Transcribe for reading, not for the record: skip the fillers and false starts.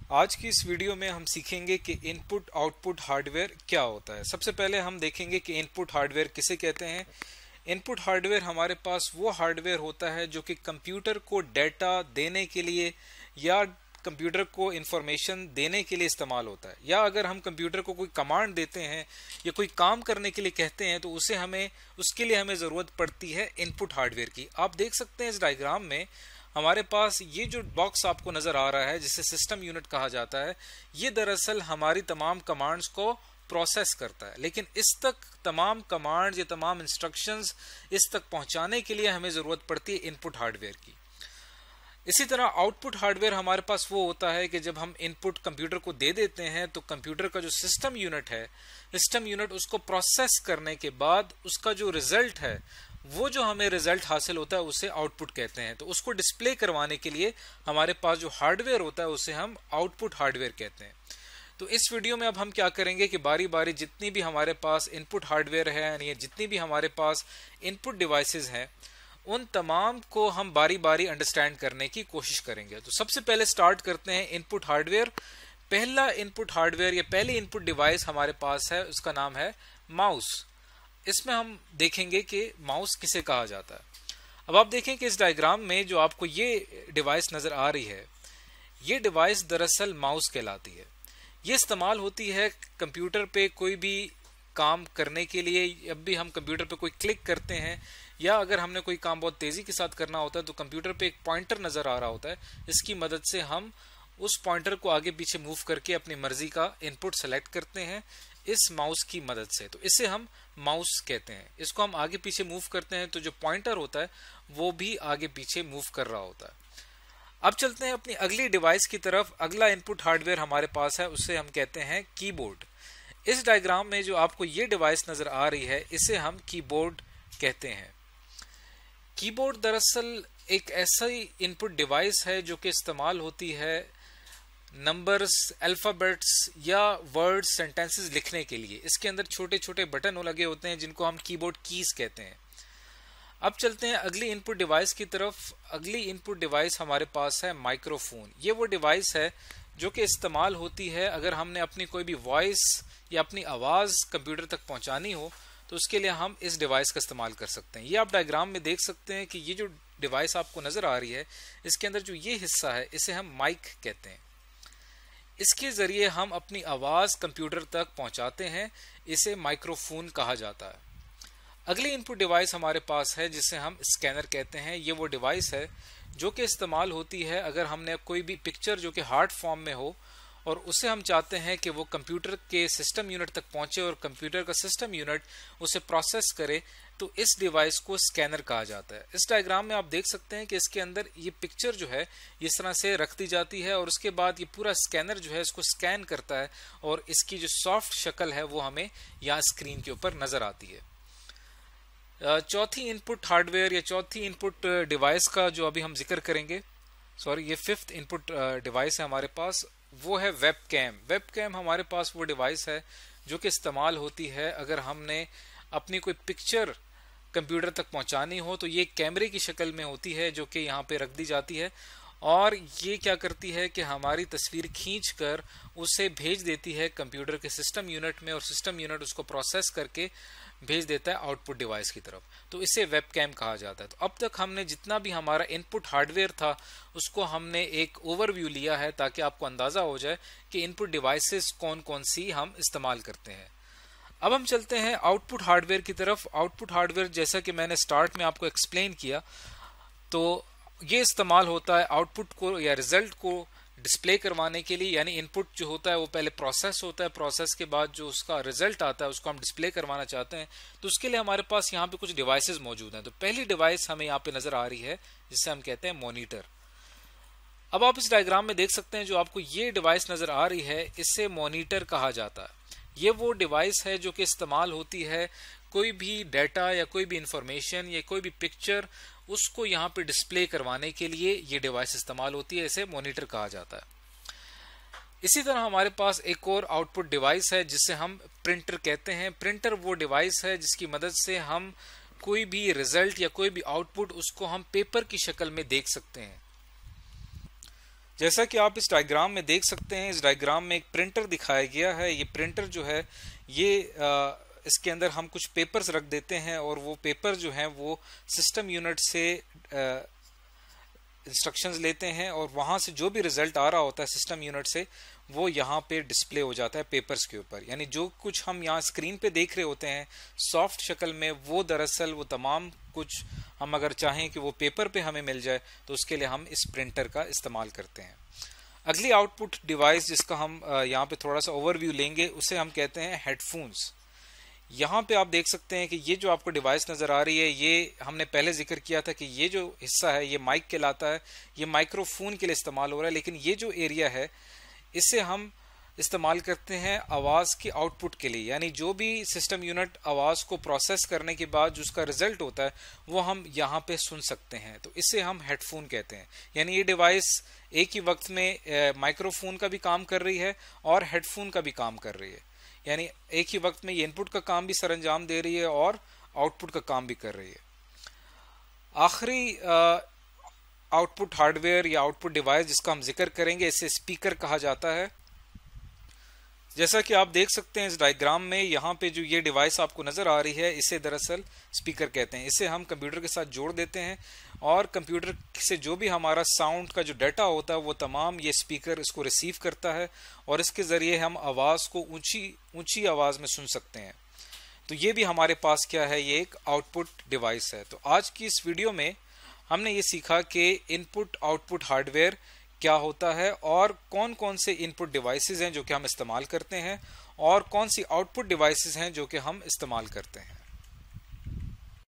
आज की इस वीडियो में हम सीखेंगे कि इनपुट आउटपुट हार्डवेयर क्या होता है। सबसे पहले हम देखेंगे कि इनपुट हार्डवेयर किसे कहते हैं। इनपुट हार्डवेयर हमारे पास वो हार्डवेयर होता है जो कि कंप्यूटर को डेटा देने के लिए या कंप्यूटर को इंफॉर्मेशन देने के लिए इस्तेमाल होता है, या अगर हम कंप्यूटर को कोई कमांड देते हैं या कोई काम करने के लिए कहते हैं तो उसके लिए हमें ज़रूरत पड़ती है इनपुट हार्डवेयर की। आप देख सकते हैं इस डायग्राम में हमारे पास ये जो बॉक्स आपको नजर आ रहा है जिसे सिस्टम यूनिट कहा जाता है, ये दरअसल हमारी तमाम कमांड्स को प्रोसेस करता है। लेकिन इस तक तमाम कमांड्स या तमाम इंस्ट्रक्शंस इस तक पहुंचाने के लिए हमें जरूरत पड़ती है इनपुट हार्डवेयर की। इसी तरह आउटपुट हार्डवेयर हमारे पास वो होता है कि जब हम इनपुट कंप्यूटर को दे देते हैं तो कंप्यूटर का जो सिस्टम यूनिट है, सिस्टम यूनिट उसको प्रोसेस करने के बाद उसका जो रिजल्ट है, वो जो हमें रिजल्ट हासिल होता है उसे आउटपुट कहते हैं। तो उसको डिस्प्ले करवाने के लिए हमारे पास जो हार्डवेयर होता है उसे हम आउटपुट हार्डवेयर कहते हैं। तो इस वीडियो में अब हम क्या करेंगे कि बारी बारी जितनी भी हमारे पास इनपुट हार्डवेयर है यानी जितनी भी हमारे पास इनपुट डिवाइसेस हैं उन तमाम को हम बारी बारी अंडरस्टैंड करने की कोशिश करेंगे। तो सबसे पहले स्टार्ट करते हैं इनपुट हार्डवेयर। पहला इनपुट हार्डवेयर या पहली इनपुट डिवाइस हमारे पास है, उसका नाम है माउस। इसमें हम देखेंगे कि माउस किसे कहा जाता है। अब आप देखें कि इस डायग्राम में जो आपको ये डिवाइस नजर आ रही है, ये डिवाइस दरअसल माउस कहलाती है। ये इस्तेमाल होती है कंप्यूटर पे कोई भी काम करने के लिए। जब भी हम कंप्यूटर पे कोई क्लिक करते हैं या अगर हमने कोई काम बहुत तेजी के साथ करना होता है तो कंप्यूटर पे एक पॉइंटर नजर आ रहा होता है, इसकी मदद से हम उस पॉइंटर को आगे पीछे मूव करके अपनी मर्जी का इनपुट सेलेक्ट करते हैं इस माउस की मदद से। तो इसे हम माउस कहते हैं। इसको हम आगे पीछे मूव करते हैं तो जो पॉइंटर होता है वो भी आगे पीछे मूव कर रहा होता है। अब चलते हैं अपनी अगली डिवाइस की तरफ। अगला इनपुट हार्डवेयर हमारे पास है, उसे हम कहते हैं कीबोर्ड। इस डायग्राम में जो आपको ये डिवाइस नजर आ रही है इसे हम कीबोर्ड कहते हैं। कीबोर्ड दरअसल एक ऐसा इनपुट डिवाइस है जो कि इस्तेमाल होती है नंबर्स, अल्फाबेट्स या वर्ड्स, सेंटेंसेस लिखने के लिए। इसके अंदर छोटे छोटे बटन लगे होते हैं जिनको हम कीबोर्ड कीज कहते हैं। अब चलते हैं अगली इनपुट डिवाइस की तरफ। अगली इनपुट डिवाइस हमारे पास है माइक्रोफोन। ये वो डिवाइस है जो कि इस्तेमाल होती है अगर हमने अपनी कोई भी वॉइस या अपनी आवाज़ कंप्यूटर तक पहुंचानी हो तो उसके लिए हम इस डिवाइस का इस्तेमाल कर सकते हैं। ये आप डायग्राम में देख सकते हैं कि ये जो डिवाइस आपको नजर आ रही है इसके अंदर जो ये हिस्सा है इसे हम माइक कहते हैं। इसके जरिए हम अपनी आवाज कंप्यूटर तक पहुंचाते हैं, इसे माइक्रोफोन कहा जाता है। अगली इनपुट डिवाइस हमारे पास है जिसे हम स्कैनर कहते हैं। ये वो डिवाइस है जो कि इस्तेमाल होती है अगर हमने कोई भी पिक्चर जो कि हार्ड फॉर्म में हो और उसे हम चाहते हैं कि वो कंप्यूटर के सिस्टम यूनिट तक पहुंचे और कंप्यूटर का सिस्टम यूनिट उसे प्रोसेस करे, तो इस डिवाइस को स्कैनर कहा जाता है। इस डायग्राम में आप देख सकते हैं कि इसके अंदर ये पिक्चर जो है इस तरह से रख दी जाती है और उसके बाद ये पूरा स्कैनर जो है इसको स्कैन करता है और इसकी जो सॉफ्ट शक्ल है वो हमें यहाँ स्क्रीन के ऊपर नजर आती है। चौथी इनपुट हार्डवेयर या चौथी इनपुट डिवाइस का जो अभी हम जिक्र करेंगे, ये फिफ्थ इनपुट डिवाइस है हमारे पास, वो है वेबकैम। वेबकैम हमारे पास वो डिवाइस है जो कि इस्तेमाल होती है अगर हमने अपनी कोई पिक्चर कंप्यूटर तक पहुंचानी हो तो ये कैमरे की शक्ल में होती है जो कि यहाँ पे रख दी जाती है और ये क्या करती है कि हमारी तस्वीर खींचकर उसे भेज देती है कंप्यूटर के सिस्टम यूनिट में और सिस्टम यूनिट उसको प्रोसेस करके भेज देता है आउटपुट डिवाइस की तरफ। तो इसे वेबकैम कहा जाता है। तो अब तक हमने जितना भी हमारा इनपुट हार्डवेयर था उसको हमने एक ओवरव्यू लिया है ताकि आपको अंदाजा हो जाए कि इनपुट डिवाइसेस कौन कौन सी हम इस्तेमाल करते हैं। अब हम चलते हैं आउटपुट हार्डवेयर की तरफ। आउटपुट हार्डवेयर जैसा कि मैंने स्टार्ट में आपको एक्सप्लेन किया, तो ये इस्तेमाल होता है आउटपुट को या रिजल्ट को डिस्प्ले करवाने के लिए। यानी इनपुट जो होता है वो पहले प्रोसेस होता है, प्रोसेस के बाद जो उसका रिजल्ट आता है उसको हम डिस्प्ले करवाना चाहते हैं, तो उसके लिए हमारे पास यहाँ पे कुछ डिवाइसेस मौजूद हैं। तो पहली डिवाइस हमें यहाँ पे नजर आ रही है जिसे हम कहते हैं मॉनिटर। अब आप इस डायग्राम में देख सकते हैं जो आपको ये डिवाइस नजर आ रही है इसे मॉनिटर कहा जाता है। ये वो डिवाइस है जो कि इस्तेमाल होती है कोई भी डाटा या कोई भी इंफॉर्मेशन या कोई भी पिक्चर उसको यहाँ पे डिस्प्ले करवाने के लिए ये डिवाइस इस्तेमाल होती है, इसे मॉनिटर कहा जाता है। इसी तरह हमारे पास एक और आउटपुट डिवाइस है जिसे हम प्रिंटर कहते हैं। प्रिंटर वो डिवाइस है जिसकी मदद से हम कोई भी रिजल्ट या कोई भी आउटपुट उसको हम पेपर की शक्ल में देख सकते हैं। जैसा कि आप इस डायग्राम में देख सकते हैं, इस डायग्राम में एक प्रिंटर दिखाया गया है। ये प्रिंटर जो है ये इसके अंदर हम कुछ पेपर्स रख देते हैं और वो पेपर जो हैं वो सिस्टम यूनिट से इंस्ट्रक्शंस लेते हैं और वहां से जो भी रिजल्ट आ रहा होता है सिस्टम यूनिट से वो यहाँ पे डिस्प्ले हो जाता है पेपर्स के ऊपर। यानी जो कुछ हम यहाँ स्क्रीन पे देख रहे होते हैं सॉफ्ट शक्ल में, वो दरअसल वो तमाम कुछ हम अगर चाहें कि वो पेपर पे हमें मिल जाए तो उसके लिए हम इस प्रिंटर का इस्तेमाल करते हैं। अगली आउटपुट डिवाइस जिसका हम यहाँ पे थोड़ा सा ओवरव्यू लेंगे उसे हम कहते हैं हेडफोन्स। यहाँ पे आप देख सकते हैं कि ये जो आपको डिवाइस नज़र आ रही है, ये हमने पहले जिक्र किया था कि ये जो हिस्सा है ये माइक कहलाता है, ये माइक्रोफोन के लिए इस्तेमाल हो रहा है। लेकिन ये जो एरिया है इसे हम इस्तेमाल करते हैं आवाज़ की आउटपुट के लिए। यानी जो भी सिस्टम यूनिट आवाज़ को प्रोसेस करने के बाद जो उसका रिजल्ट होता है वो हम यहाँ पे सुन सकते हैं, तो इसे हम हेडफोन कहते हैं। यानी ये डिवाइस एक ही वक्त में माइक्रोफोन का भी काम कर रही है और हेडफोन का भी काम कर रही है। यानी एक ही वक्त में ये इनपुट का काम भी सरंजाम दे रही है और आउटपुट का काम भी कर रही है। आखिरी आउटपुट हार्डवेयर या आउटपुट डिवाइस जिसका हम जिक्र करेंगे इसे स्पीकर कहा जाता है। जैसा कि आप देख सकते हैं इस डायग्राम में, यहाँ पे जो ये डिवाइस आपको नजर आ रही है इसे दरअसल स्पीकर कहते हैं। इसे हम कंप्यूटर के साथ जोड़ देते हैं और कंप्यूटर से जो भी हमारा साउंड का जो डाटा होता है वो तमाम ये स्पीकर इसको रिसीव करता है और इसके जरिए हम आवाज़ को ऊंची आवाज़ में सुन सकते हैं। तो ये भी हमारे पास क्या है, ये एक आउटपुट डिवाइस है। तो आज की इस वीडियो में हमने ये सीखा कि इनपुट आउटपुट हार्डवेयर क्या होता है और कौन कौन से इनपुट डिवाइसेस हैं जो कि हम इस्तेमाल करते हैं और कौन सी आउटपुट डिवाइसेस हैं जो कि हम इस्तेमाल करते हैं।